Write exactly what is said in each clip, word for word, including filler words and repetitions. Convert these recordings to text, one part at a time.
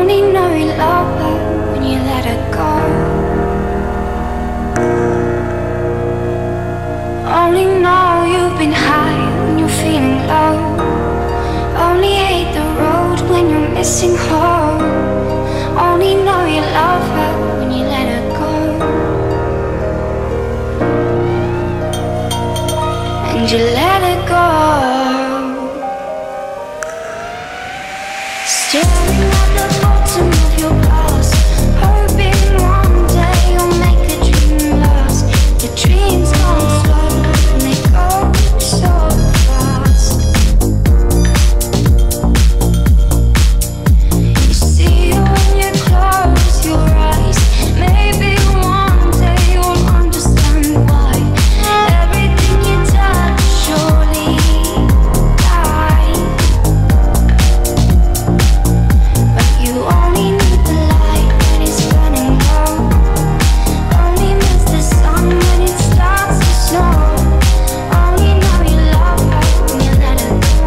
Only know you love her when you let her go. Only know you've been high when you're feeling low. Only hate the road when you're missing home. Only know you love her when you let her go. And you let her go. Staring at the bottom of your glass, hoping one day you'll make the dream last. The dreams come slow and they go so fast. You see when you close your eyes, maybe one day you'll understand why everything you touch surely dies. But you only need the light when it's burning low. Only miss the sun when it starts to snow. Only know you love her when you let her go.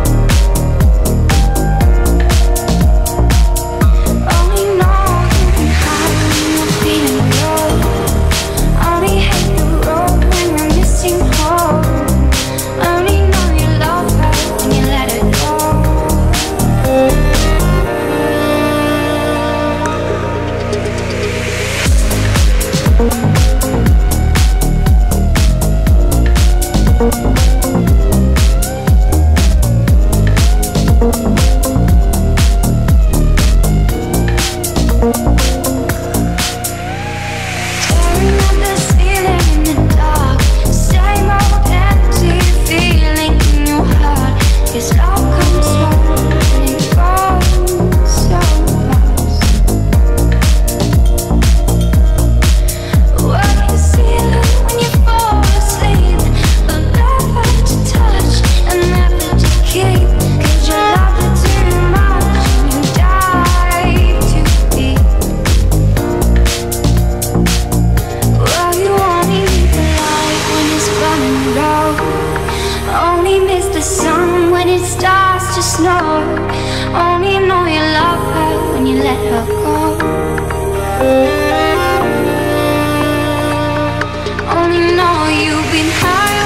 Only know you've been high when you're feeling low. Only hate the road when you're missing home. Only know you love her when you let her go. Staring at the ceiling in the dark, same old empty feeling in your heart. 'Cause love comes slow and it goes so fast. Well, you see it when you fall asleep, but never to touch and never to keep. 'Cause you love her too much and you dive too deep. Well, you only need the light when it's burning low. Only miss the sun when it starts to snow. Only know you love her when you let her go. Only know you've been high